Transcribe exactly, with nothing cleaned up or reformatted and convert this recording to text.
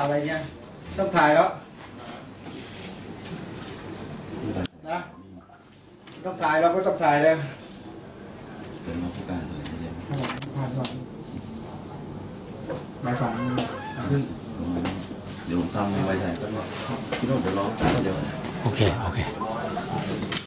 อะไรเงี้ยต้องถ่ายแล้วนะต้องถ่ายเราก็ต้องถ่ายเลยเป็นน้องผู้การอะไรเงี้ยผ่านก่อนบ่ายสองเดี๋ยวผมทำไว้ใจก็คิดว่าเดี๋ยวรอแป๊บเดียวโอเคโอเค